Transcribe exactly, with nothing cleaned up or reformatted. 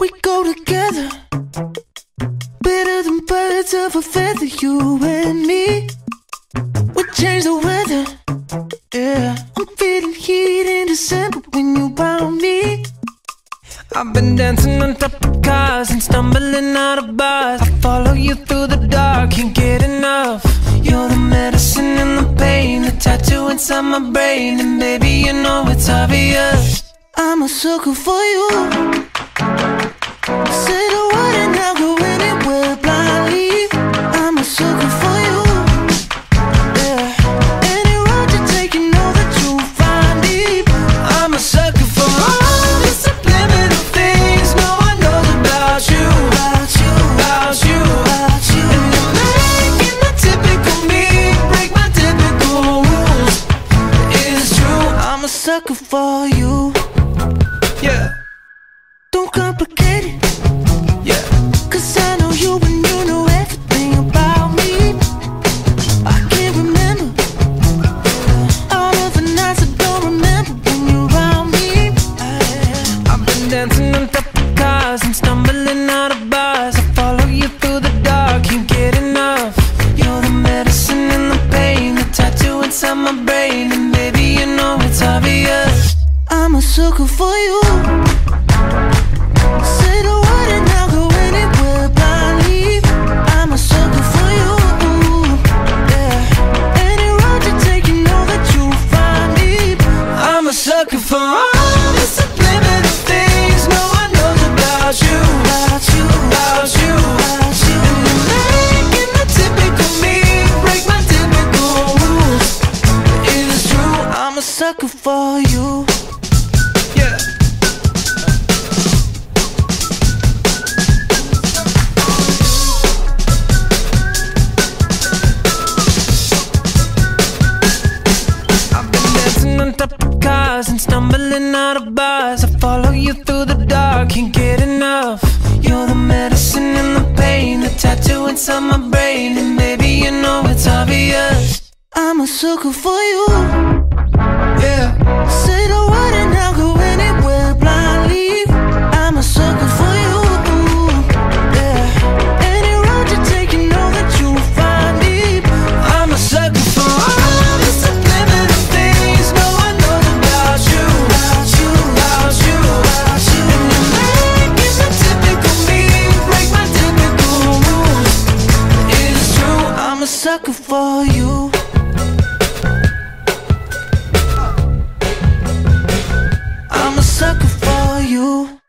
We go together, better than birds of a feather, you and me. We change the weather, yeah. I'm feeling heat in December when you found me. I've been dancing on top of cars and stumbling out of bars. I follow you through the dark, can't get enough. You're the medicine and the pain, the tattoo inside my brain. And baby, you know it's obvious, I'm a sucker for you. Say the word and I'll go anywhere blindly. I'm a sucker for you, yeah. Any road you take, you know that you'll find me. I'm a sucker for all the subliminal things no one knows about you, about you, about you, about you. And you're making the typical me break my typical rules. It's true, I'm a sucker for you, yeah. Don't complicate it, yeah. Cause I know you and you know everything about me. I can't remember all of the nights I don't remember when you're around me. I've been dancing on top of cars and stumbling out of bars. I follow you through the dark, can't get enough. You're the medicine and the pain, the tattoo inside my brain. And baby, you know it's obvious, I'm a sucker for you. Say the word and I'll go anywhere blindly. I'm a sucker for you, yeah. Any road you take, you know that you'll find me. I'm a sucker for all the subliminal things no one knows about you, about you, about you, about you. And you're making the typical me break my typical rules. It is true, I'm a sucker for you, yeah. On top of cars and stumbling out of bars. I follow you through the dark, can't get enough. You're the medicine and the pain, the tattoo inside my brain. And baby, you know it's obvious, I'm a sucker for you, yeah. Say the word and I'll go anywhere blindly. I'm a sucker for you, yeah. Any road you take, you know that you'll find me. I'm a sucker for all the subliminal things no one knows about you, about you, about you, about you. And you're making the typical me break my typical rules. It is true, I'm a sucker for you. I'm a sucker for you.